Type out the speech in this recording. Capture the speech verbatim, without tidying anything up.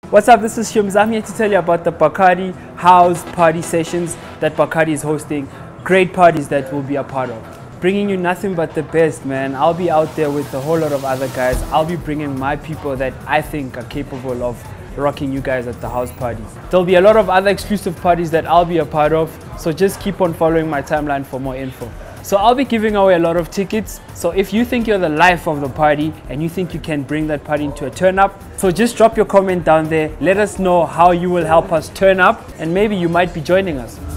What's up, this is Shimza. I'm here to tell you about the Bacardi House Party sessions that Bacardi is hosting. Great parties that we'll be a part of. Bringing you nothing but the best, man. I'll be out there with a whole lot of other guys. I'll be bringing my people that I think are capable of rocking you guys at the house parties. There'll be a lot of other exclusive parties that I'll be a part of, so just keep on following my timeline for more info. So I'll be giving away a lot of tickets, so if you think you're the life of the party and you think you can bring that party into a turn up, so just drop your comment down there, let us know how you will help us turn up, and maybe you might be joining us.